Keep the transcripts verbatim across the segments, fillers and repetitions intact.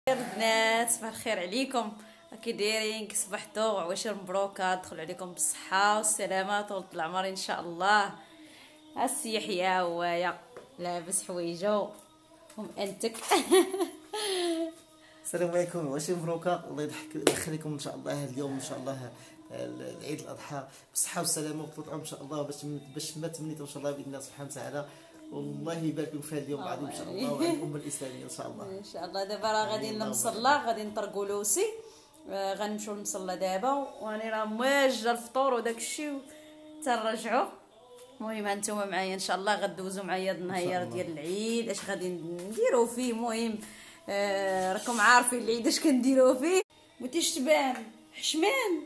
البنات صباح الخير عليكم، كي دايرين؟ كي صبحتوا؟ وعواشر مبروكه، دخلوا عليكم بالصحه والسلامه طول العمر ان شاء الله. السي يحيى هوايا لابس حوايجو ومأنتك. السلام عليكم، وعواشر مبروكه، الله يضحك يدخلكم ان شاء الله اليوم ان شاء الله العيد الاضحى بالصحه والسلامه وطول العمر ان شاء الله، باش باش ما تمنيتوا ان شاء الله باذن الله سبحانه وتعالى، والله يبارك لكم في هذا اليوم العظيم ان شاء الله وعلى الامه الاسلاميه ان شاء الله. ان شاء الله دابا راه غادي نصلى، غادي نطرقوا لوسي، آه غنمشيو نصلى دابا، واني راه مواجده الفطور وداك الشيء تنرجعوا. المهم هانتوما معايا ان شاء الله، غدوزوا معايا النهار ديال العيد، اش غادي نديروا فيه. المهم آه راكم عارفين العيد اش كنديروا فيه. بغيتيش تبان حشمان؟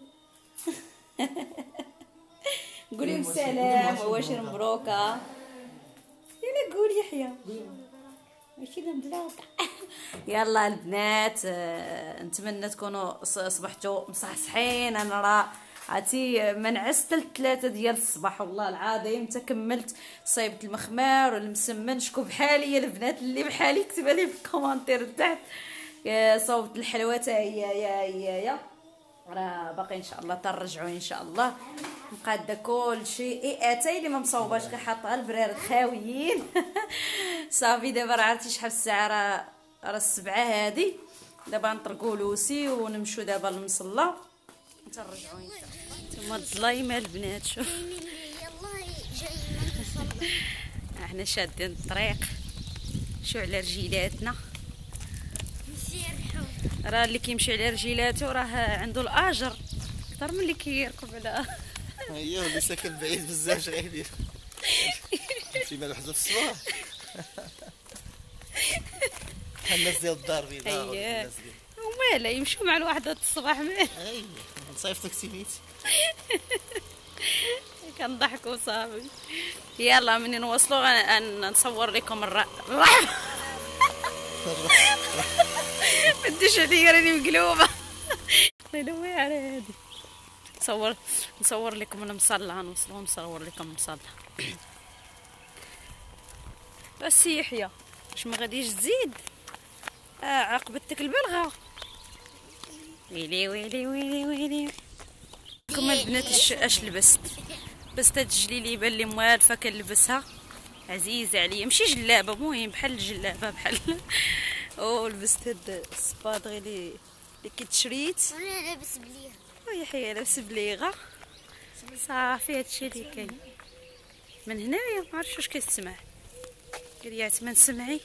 قولي بسلام وعواشر مبروكه. يلا قول يحيى ماشي مبروكه. يلا البنات، آه نتمنى تكونوا صبحتوا مصحصحين. انا راه عرفتي ما نعست الثلاثه ديال الصباح والله العظيم، تكملت صايبت المخمار والمسمن. شكون بحالي يا البنات اللي بحالي كتبوا لي في الكومونتير تحت. صوبت الحلوه حتى هي يا يا يا راه باقي ان شاء الله ترجعوا ان شاء الله. مقاده كل شيء اي اتاي اللي ما مصوباش غير حاطها البرارد خاويين. صافي دابا راه عرفتي شحال الساعه، راه راه السبعه هادي. دابا نطرقوا لوسي ونمشوا دابا للمصلى ترجعوا ان شاء الله. نتوما الظلايمه البنات شوف احنا شادين الطريق، شو على رجيلاتنا. راه اللي كيمشي على رجيلاته راه عنده الاجر اكثر من اللي كيركب على ايوا اللي ساكن بعيد بزاف اش غيدير؟ شي مال وحده في الصباح بحال الناس ديال الدار البيضاء. اييه ومالا يمشيو مع الوحده الصباح. مال اييه نصيفطك سينيت كنضحكوا صافي. يلا منين نوصلوا نصور لكم الرحمه. بديش هذه راني مقلوبه. الله يلوي على هادي. نصور نصور لكم المصلى، نوصلوا نصور لكم المصلى. بس يحيى واش ما غاديش تزيد؟ اه عقبتك البلغه. ويلي ويلي ويلي ويلي. كما البنات اش لبست؟ لبست هاد الجليله يبان لي موالفه كنلبسها، عزيزه عليا، ماشي جلابه، المهم بحال الجلابه بحال. او لبست هاد السبادغي اللي اللي كيتشريت. وانا لابس بليغه. ويحيى لابس بليغه. صافي هادشي اللي كاين من هنايا. ما عرفتش واش كيسمع. قال يا عتمان سمعي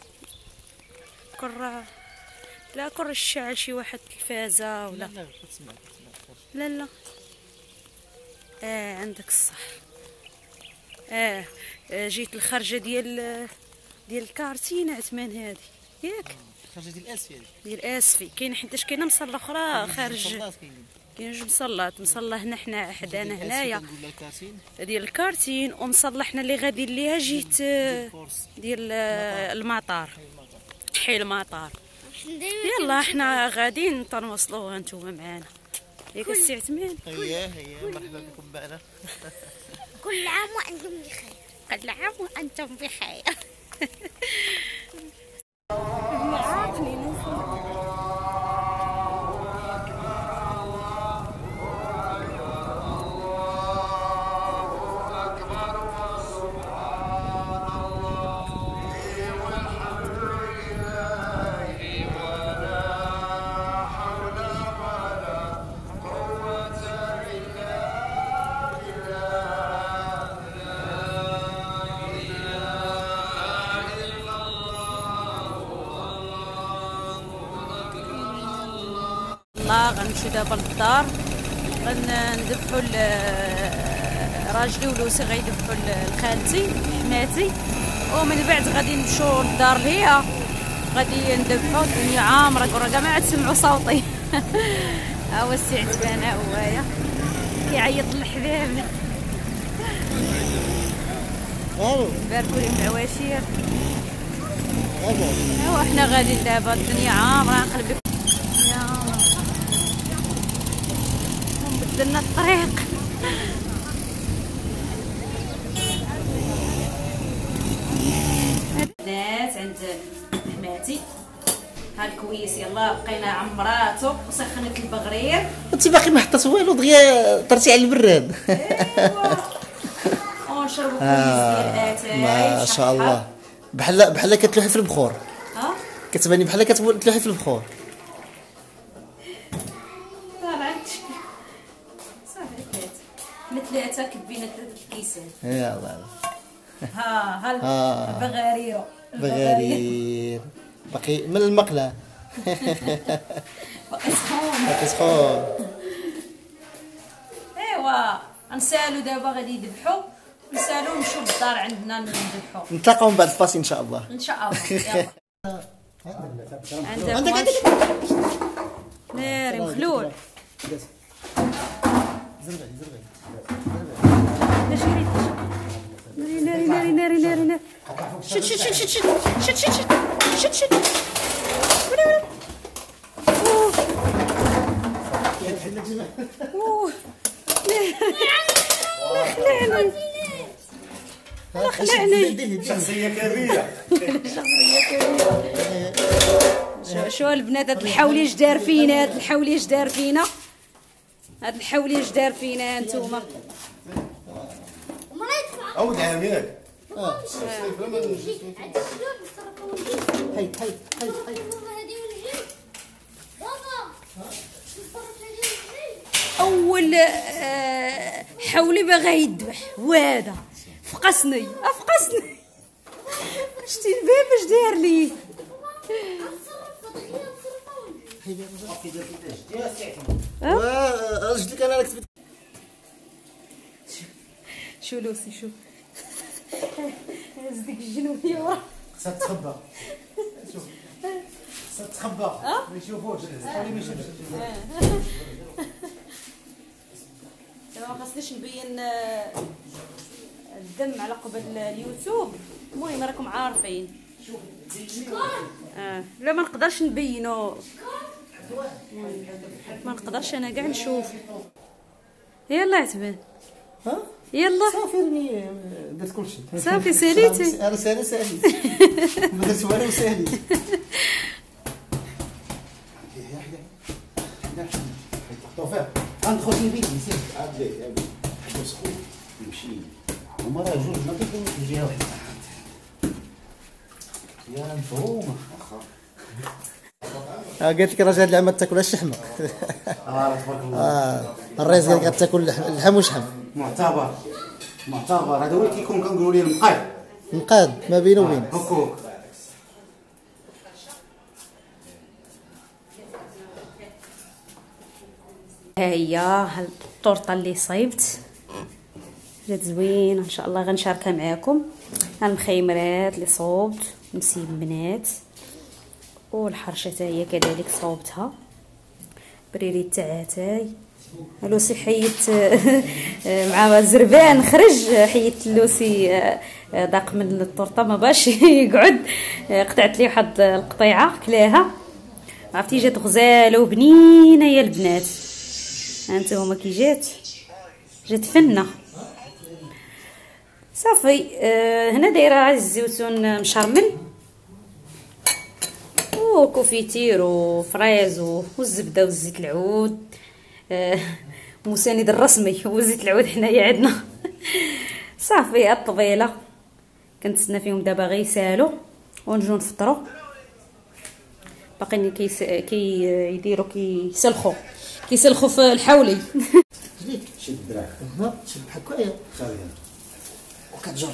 كره لا كره الشعل شي واحد التلفازه ولا لا لا لا. اه عندك الصح. اه, آه جيت الخرجه ديال ديال الكارتين عثمان هذه ياك؟ الخرجه ديال اسفي ديال اسفي كاين، حيتاش كاينه مصلى اخرى خارج. كاين جوج مصلات، مصلى هنا حنا حدانا هنايا ديال الكارتين، ومصلى حنا اللي غادي ليها جيت ديال المطار، حي المطار. يلا حنا غاديين تنوصلوا هانتوما معانا ياك السي عثمان؟ اييه اييه مرحبا بكم معنا. كل عام وانتم بخير. كل عام وانتم بخير. الله غنمشيو دابا للدار، غندبحوا راجلي ولوسي غيدبحوا لخالتي حماتي، ومن بعد غادي نمشيو للدار ليا غادي ندبحوا. الدنيا عامره كاع ما عاد تسمعوا صوتي. ها هو السي عتبان ها هويا كيعيط للحباب. باركوا لي بالعواشير. ايوا حنا غاديين دابا، الدنيا عامره. نقلب لكم بدلنا الطريق. البنات عند حماتي ها الكويس يلا بقينا عمراتو وسخنت البغرير. انت باقي ما حطيت والو دغيا طرتي على البراد. ايوا ونشربوا كويس ديال اتاي ما شاء الله بحال بحال كتلوحي في البخور. ها كتباني بحال كتلوحي في البخور. طلعت صافي ثلاثه حنا ثلاثه كبينا ثلاثه الكيسان. يلا ها ها ها. البغاريرو بغارير باقي من المقله. باقي سخون. باقي سخون. ايوا نسالو دابا غادي يذبحوا نسالو نمشيو للدار عندنا نذبحوا. نتلاقاو من بعد الفاصل ان شاء الله. ان شاء الله يلا. عندك عندك عندك ناري مخلول. زربي زربي ناري ناري ناري ناري ناري شد شد شد شد شد شد شد شد شد اوه خلعني خلعني شخصيه كبيره. شو شو البنات هاد الحوليج دار فينا هاد الحوليج دار فينا هاد الحوليج دار فينا انتوما. عود عاميك. اه هاي هاي هاي هاي اول آه، حولي باغي يذبح وهذا فقسني افقسني. شتي الباب اش دار لي. وا رجلك انا راك تبت. شو لوسي شو هز ديك الجنوبيه ورا خصها تخبى. شوف خصها تخبى ما يشوفوش. حاولي ما يشوفوش. دابا ما خاصنيش نبين آه، الدم على قبل اليوتيوب. المهم راكم عارفين. اه لا ما نقدرش نبينو ما نقدرش انا كاع نشوف. يلا عتبان ها يلا صافي راني درت كلشي. صافي ساليتي. انا سالي سالي ما درت والو سالي. غندخل في البيت نسيت عاد ليه حاجه سخون يمشي هما راه جوج ما كيكونوش في جهه واحده. يا مفهومه واخا. اه قالت لك راه هاد العام ما تاكلهاش اللحمه. اه تبارك الله. اه الرئيس قال لك غتاكل اللحم وشحم. معتبر معتبر هذا هو اللي كيكون كنقولوا ليه المقاد. نقاد ما بينه وبين. هكوك ها هي ها الطورطه اللي صايبت جات زوينه ان شاء الله غنشاركها معاكم. ها المخيمرات اللي صوبت مسيمنات والحرشه حتى هي كذلك صوبتها. بريري تاع اتاي لوسي حيت مع زربان خرج حيت لوسي داق من الطورطه ما باش يقعد. قطعت لي واحد القطيعه كلاها عرفتي جات غزاله وبنينه يا البنات. هانتوما كي جات جات فنه صافي. آه هنا دايره الزيتون مشرمل وكوفيتير وفريز والزبده والزيت العود. آه مساند الرسمي وزيت العود حنايا عندنا. صافي الطبيله كنتسنى فيهم دابا غير يسالوا ونجيو نفطروا. باقيين كي كي يديروا كيسلخوا كيسلخوا في الحولي. شد دراعك ها شد بحال كوايا خليها وكتجري.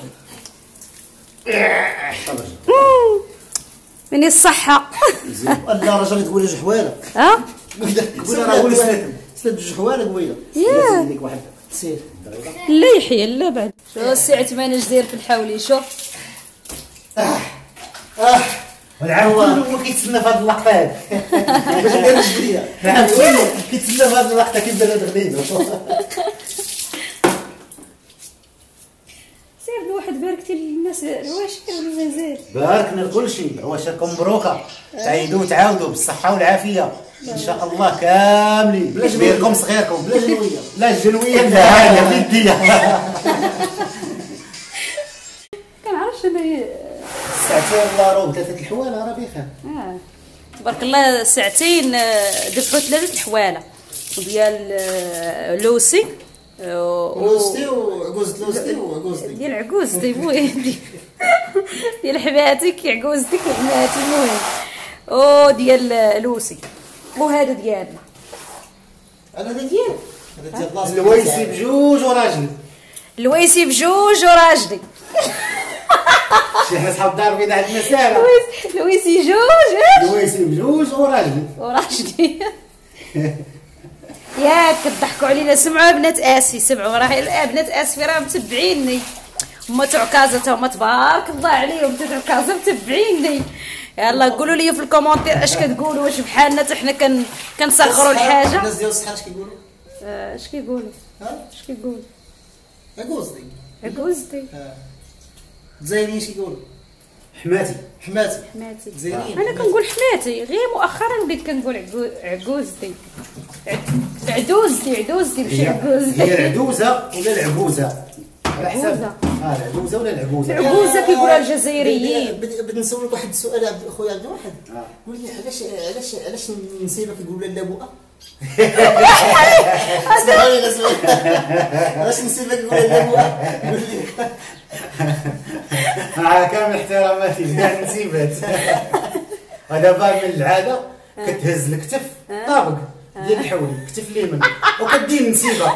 مني الصحه. لا راجل تقولي جوج حواله. ها قولي راه ولي سلات سلات جوج حواله قويله. ياه لك واحد سير لا يحيى لا بعد. شو السي عثمان اش داير في الحولي شوف. اه والعام كله هو كيتسنى في هذه اللقطه هذه باش ندير الجديه. العام كله كيتسنى في هذه اللقطه كيبدا هذا غديد. سير الواحد باركتي للناس العواشر ولا مازال. باركنا لكلشي عواشركم مبروكه تعيدوا وتعاودوا بالصحه والعافيه ان شاء الله كاملين. كبيركم صغيركم بلا جنويه. لا الجنويه لا هذه بيديه. كنعرفش انا ساعتين الله روب ثلاثه الحواله راه بخير. اه تبارك الله ساعتين دفعوا ثلاثه الحواله ديال لوسي لوستي وعجوز لوستي وعجوز دي ديال عجوز دي المهم ديال حماتك عجوزتك وحماتي المهم او ديال لوسي وهذا ديالنا. انا هذا ديال هذا ديال بلاصه الويسي بجوج وراجل. الويسي بجوج وراجلي. شي حنا صحاب الدار بينا عندنا ساعه. لويسي جوج الويسي بجوج وراجل. وراجلي. ياك كضحكوا علينا. سمعوا بنات اسي سمعوا راه بنات اسي راه متبعيني هما تاع عكازه تا هما تبارك الله عليهم تاع عكازه متبعيني. يلا قولوا لي في الكومونتير اش كتقولوا واش بحالنا حتى حنا كن كنصغروا الحاجه. الناس ديال الصحه اش كيقولوا؟ اش كيقولوا؟ ها اش كيقولوا؟ عجوز دي عكوزتي. زينين اش كيقولوا؟ حماتي. حماتي حماتي. زينين. انا كنقول حماتي غير مؤخرا وليت كنقول عكو- عكوزتي. عد- عدوزتي عدوزتي ماشي هي عكوزتي. هي العدوزه ولا العبوزه؟ على حسب. العبوزة. اه العدوزه ولا العبوزه؟ العبوزه كيقولوها الجزائريين. بدي بدي نسولك واحد السؤال عبد خويا عبد الواحد. آه. قول لي علاش علاش علاش النسيبه كيقولوا لها اللبوءه؟ اسمعني اسمعني علاش النسيبه كيقولوا لها اللبوءه؟ قول لي. مع كامل احتراماتي كاع النسيبات. هذا باب من العاده كتهز الكتف طابق ديال الحول كتف اليمين وكدير نسيبه.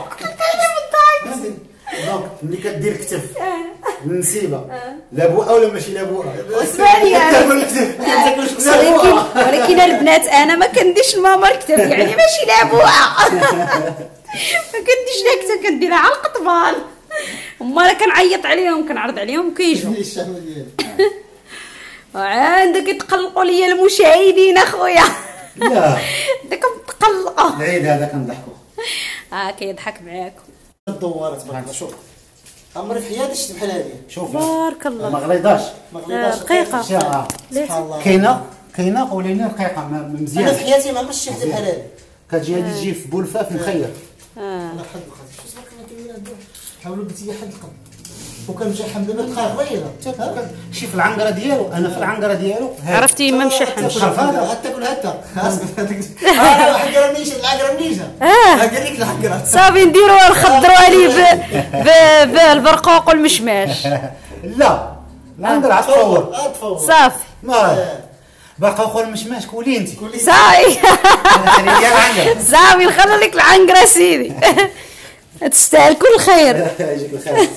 دونك ملي كدير الكتف النسيبه لابوءه ولا ماشي لابوءه؟ اسمعني كتاكل الكتف ولكن ولكن البنات انا ما كنديش لماما الكتف يعني ماشي لابوها. ما كنديش لها كتف كنديرها على القطبان. هما راه كنعيط عليهم كنعرض عليهم كيجوا. الشهوه ديالك. عندك يتقلقوا ليا المشاهدين اخويا. لا عندكم تقلقوا. العيد هذا كنضحكوا. اه كيضحك معاكم. الدواره تبارك الله. شوف عمري في حياتي شفت بحال هذه. شوف بارك الله. ما غليظاش. ما آه، غليظاش دقيقه. سبحان سبحان الله. كاينه كاينه قولينا رقيقه ما- انا في مزيان. حياتي ما عمرتش شفت بحال هذه. كتجي هذه تجي في بولفه في مخير. اه انا حد القضيه شو سبق انا كاين عندهم حاولوا قلت لي حد القضيه وكان جا حمد ما دقائق غيره. شي في العنقره ديالو انا في العنقره ديالو ها. عرفتي ما مشحن. الشرف هذا. حتى كل حتى انا واحد قال منيش العقره منيجه. اه قال لك العقره صافي نديروها نخضروا عليه ب- ب- بالبرقوق والمشماش. لا العنقره عاد تفور تفور صافي ما باقا اخو المشماش كولي انت. صافي انا خلي لي العنقره. صافي نخلي لك العنقره سيدي. تستاهل كل خير. يجيك الخير.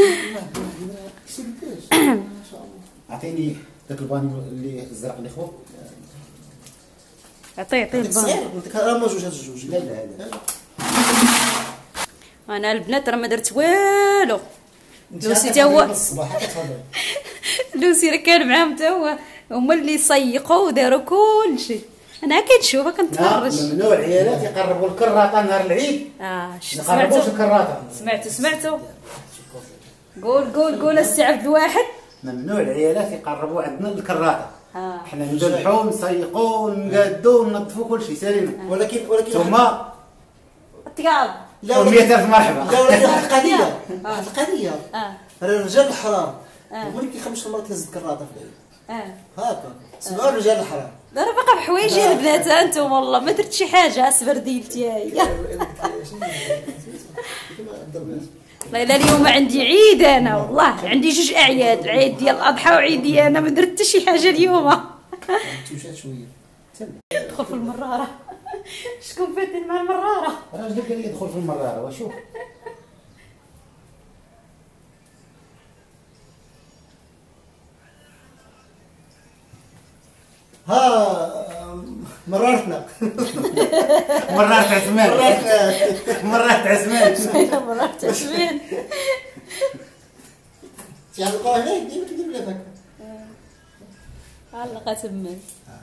اعطيني ذاك البانيو اللي الزرق اللي خوك. عطيه عطيه البان. صغير قلت لك راه ما جوج هاد الجوج. لا لا لا انا البنات راه ما درت والو. لوسي تا هو الصباح كتهضر. لوسي راه كان معاهم تا هو هما اللي سيقوا وداروا كلشي. انا كنشوفها كنتفرج. ممنوع العيالات يقربوا الكراطه نهار العيد. اه ش- ما يقربوش سمعتوا الكراطه. سمعتوا سمعتوا قول قول قول السي عبد الواحد. ممنوع العيالات يقربوا عندنا الكراطه. اه حنا نذبحوا نسيقوا ونقادوا وننظفوا كل شيء سالينا. ولكن ولكن ثم التقال. لا مئة ألف مرحبا. لا ولكن واحد القضيه واحد القضيه اه راه الرجال الحرام آه. هما اللي كيخمسوا المراه تهز الكراطه في العيد. اه هاكا سمعوا الرجال الحرام. لا راه باقا بحوايجي البنات انتم والله ما درت شي حاجه اصبر ديلتي هي. والله الا اليوم عندي عيد انا والله عندي جوج اعياد العيد ديال الاضحى وعيدي انا ما درت حتى شي حاجه اليوم. توشات شويه. ادخل في المراره. شكون فاتن مع المراره؟ راجلك اللي يدخل في المراره وشوف. ها مررتنا مرات عثمان. مررتنا مرات عثمان. مراره تشمين. تعلقوا هناك ديما كيدير لها هكا. علقه تما.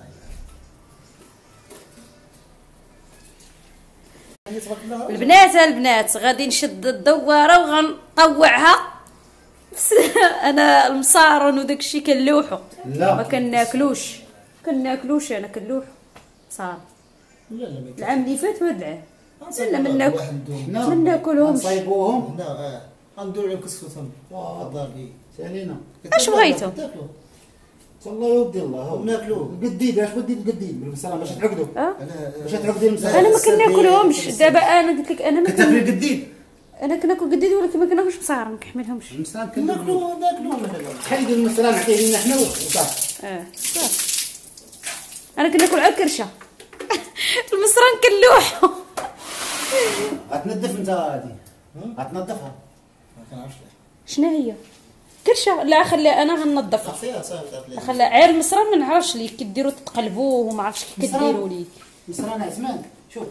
تبارك الله. البنات البنات غادي نشد الدواره وغنطوعها. انا المصارن وداك الشيء كنلوحو لا. ما كناكلوش كناكلوش انا كنلوحو صار لا لا ما العام اللي فات وهذا العام يكونش. لا، من ناكل. واحد دوم. نعم. ما ناكلهمش. نصايبوهم. لا اه غنديروا لهم كسكسهم. الدار دي سالينا. اش بغيتو؟ تاكلوا. والله يا ودي الله ناكلوه قديد. اش ودي القديد بالمسران باش تعقدوا اه باش تعقدي المسران. انا ما كناكلهمش دابا. انا قلت لك انا ما كتاكلي كن... القديد. انا كناكل قديد ولكن ما كناكلش مصار، ما كنحملهمش. المسران ناكلوه ناكلوه مثلا. حيدوا المسران عطيه لنا حنا وصافي. اه صافي. انا كناكل على الكرشه المصران كنلوحو. غتنظف انت هادي غتنظفها. ما كنعرفش شنو هي كرشه؟ لا خليها انا غنظفها. صافي صافي. خليها عير المصران ما نعرفش ليه كديروا تقلبوه وما عرفتش كيف كديروا ليه. المسران عثمان شوف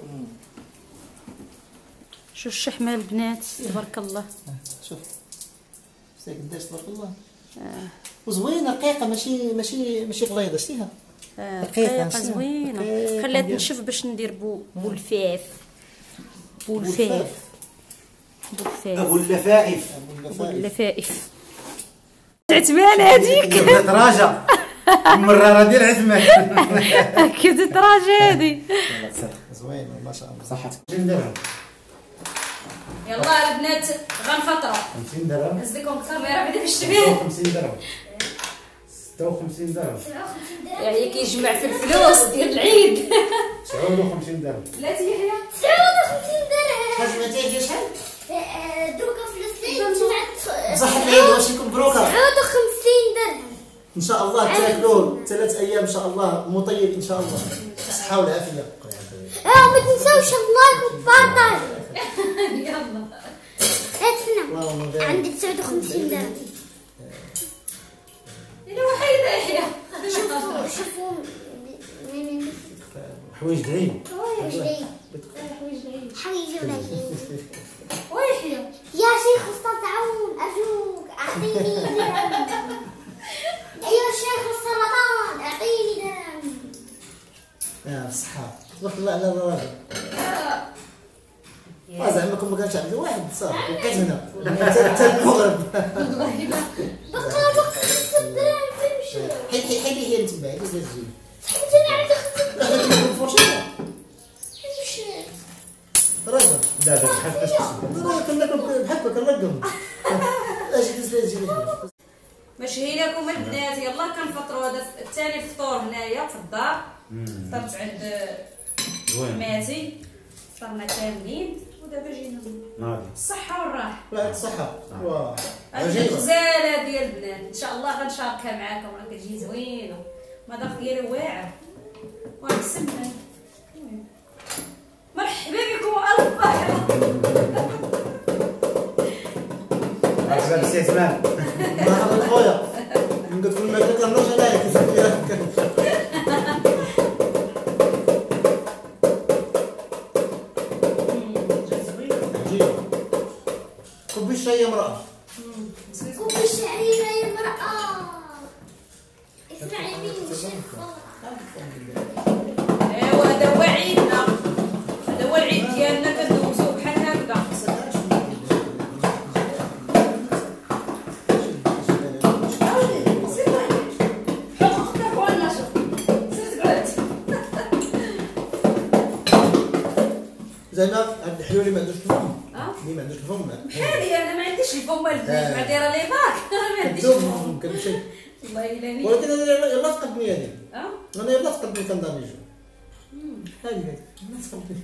شوف الشحمه البنات تبارك الله. شوف سي قداش تبارك الله. اه وزوينه رقيقه ماشي ماشي ماشي غليظه شتيها. آه رقيقه زوينه. خليها تنشف باش ندير بو بولفاف. بولفاف بولفاف ابو اللفائف. بولفائف. عثمان هذيك تراجع مراره ديال عثمان. اكيد تراجع هذه. زوينه ما شاء الله. صحتك. خمسين درهم. يلا البنات غنفطروا. خمسين درهم. هز لكم الكاميرا بعدا باش تبين. خمسين درهم. ستة وخمسين درهم. يعني كيجمع في الفلوس ديال العيد. تسعة وخمسين درهم. لا تيحيى تسعة وخمسين درهم. حاج ما تيجي شحال؟ دروكا فلسطين جمعت بصح العيد واش يكون مبروكه. تسعة وخمسين درهم. ان شاء الله تاكلوه ثلاث ايام ان شاء الله مطيب ان شاء الله. الصحه والعافيه. اه ما تنساوش اللايك والبارطاج. يلا هاتنا عندي تسعة وخمسين درهم. الا وحيده يحيى. شوفوا شوفوا من حوايج العيد. حوايج العيد. حوايج العيد. حوايج العيد. ويحيى يا شيخ استاذ عون ارجوك اعطيني درهم. يا شيخ السرطان اعطيني درهم. يا الصحه تبارك الله على الراجل. اه زعما كون ما كانش عندي واحد صافي بقيت هنا حتى المغرب. بقى بقى خمسة دراهم فين مشى؟ حيد حيد حيد هي من تما علاش تجي. حيت انا عندي خمسة دراهم الفرشاه فين مشى؟ راجل. لا لا شحال باش راه كناكل بحال كنرقم. اجي تسلا تجي. ماشي هي لكم البنات. يلا كنفطروا. هذا الثاني فطور هنايا في الدار. فطرت عند زوين. ماتي. فطرنا كاملين ودابا جينا ناضي. الصحه والراحه. لا الصحه. واه هذه الغزاله ديال البنات ان شاء الله غنشاركها معاكم. راه كتجي زوينه. المذاق ديالي واعر ونسمن. مرحبا بكم الف مرحبا. عجبك سي عثمان. مرحبا خويا. نقول لكم ما كنرجع لك. كوبي الشاي يا امراه. كوب الشعيرة يا مرأة. اسمعي مني شيخ. ايوا هذا هو عيدنا. هذا هو العيد ديالنا كندوزوه بحال هكذا. زعما هاد الحلو اللي ما عندوش الفم. اه اللي ما عندوش الفم. بحالي انا ما عنديش الفم البنات. ما دايره لي باك. ما عنديش كدوب الفم. كنمشي. والله الا ني. ولكن انا يلاه تقدمي هذه. اه انا يلاه تقدمي كندار نجو. هذه هذه ما تقدمي.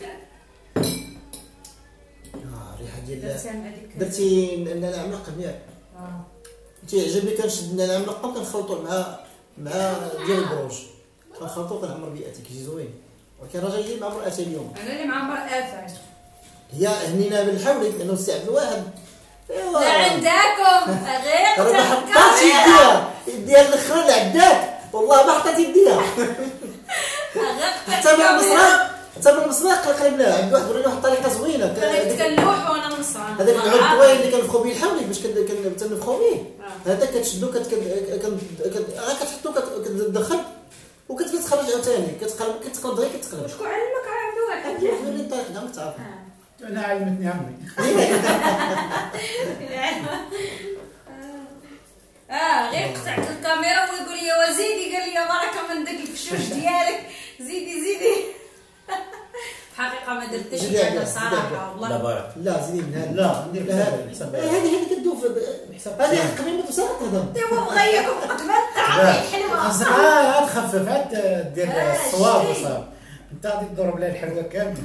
اه الريحه ديال درتها هذيك. درتي النعناع ملقب ياك. اه تيعجبني كنشد النعناع ملقب كنخلطو مع مع ديال البروج. كنخلطو كنعمر بيئتي كيجي زوين. ولكن راه جاي مع مرأتي اليوم. انا اللي معمر افعل. هي هنينا بالحولي لانه استعمل واحد. ايوا لا عندكم غير راه ما حطاتش يديها يديها الاخرى لعداك. والله ما حطات يديها. حتى من المسرق حتى من المسرق قريب لها عند واحد وريني واحد الطريقه زوينه. كنت كنلوح وانا نصران. هذاك العود الطويل اللي كنفخو به الحولي باش كنفخو به. هذا كتشدو كت غير كتحطو كتدخل وكتخرج عاوتاني كتقلب كتقلب غير كتقلب. شكون علمك على عبد واحد؟ وريني الطريقه ديالك تعرفها. انا علمتني عمي. اه غير قطعت الكاميرا ويقول لي وزيدي. قال لي بركه من داك الفشوش ديالك. زيدي زيدي. حقيقه ما درتش انا صراحه والله. لا بارك. لا زيد من هذا. لا ندير هذه حساب هذه هذه كدوب هذه قبل ما تسرق هذا. ايوا بغيكم قد ما خاصك عاد تخفف عاد دير الصواب وصافي. انت غادي تضرب لها الحلوه كامل.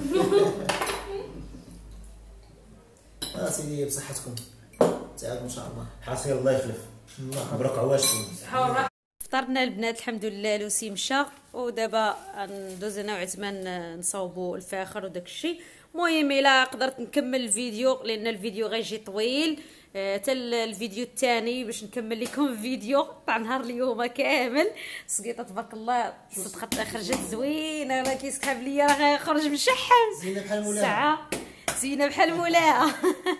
اه سيدي بصحتكم تعالوا ان شاء الله. حاصل الله يخلف. مبروك عواشكم. فطرنا البنات الحمد لله. لوسي مشى ودابا ندوز انا وعثمان نصاوبوا الفاخر وداك الشيء. المهم الا قدرت نكمل الفيديو لان الفيديو غيجي طويل حتى الفيديو الثاني باش نكمل لكم الفيديو تاع نهار اليوم كامل. سقيطه تبارك الله صدقت خرجت زوينه راه كيسحب ليا راه غيخرج مشحم. زينه بحال مولاها. ساعه زينه بحال مولاها.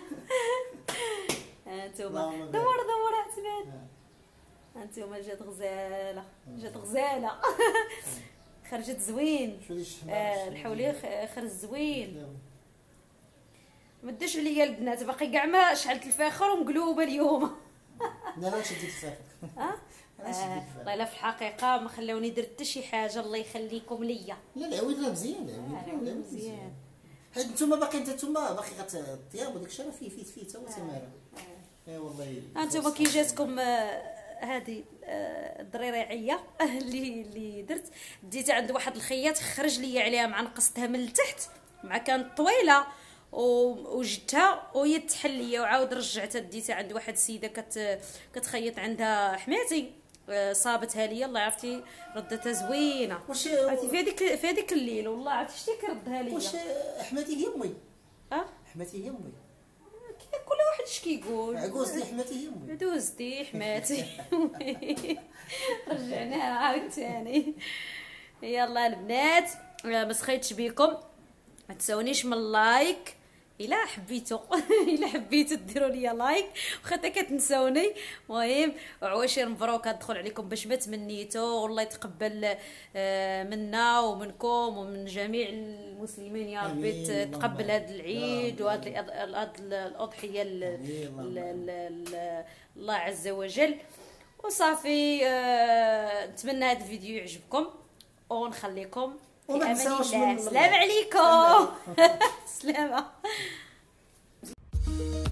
هانتوما دور دور عثمان. هانتوما جات غزاله جات غزاله. خرجت زوين. آه الحولي خرج زوين. ما داش عليا البنات باقي كاع ما شعلت الفاخر ومقلوبه اليوم. لا لا شديت الفاخر. اه والله الا في الحقيقه ما خلاوني درت حتى شي حاجه. الله يخليكم ليا. لا العويد راه مزيان. العويد مزيان حيت نتوما باقي نتوما باقي غتطياب وداك الشيء راه فيه فيه فيه تا هو تماره. اي والله انتوما كي جاتكم هذه الضريريعيه اللي اللي درت ديتها عند واحد الخياط خرج لي عليها مع نقصتها من التحت مع كانت طويله وجدتها وهي تحل ليا وعاود رجعتها ديتها عند واحد السيده كت كتخيط عندها حماتي صابتها ليا. الله عرفتي ردتها زوينه. واش عرفتي في هذيك في هذيك الليل والله عرفتي شتي كردها ليا. واش حماتي هي امي؟ اه حماتي هي امي. كل واحد اش كيقول. عجوزتي حماتي هي امي. عجوزتي حماتي. رجعناها عاوتاني. يلا البنات ما سخيتش بيكم ما تنسونيش من اللايك الا حبيتوا. الا حبيتوا ديروا لي لايك واخا كتنسوني. المهم عواشر مبروك ندخل عليكم باش ما تمنيتوا. والله يتقبل منا ومنكم ومن جميع المسلمين يا ربي. تقبل هذا العيد وهذه الاضحيه الله عز وجل وصافي. نتمنى هذا الفيديو يعجبكم ونخليكم في امان الله. السلام عليكم. سلامه.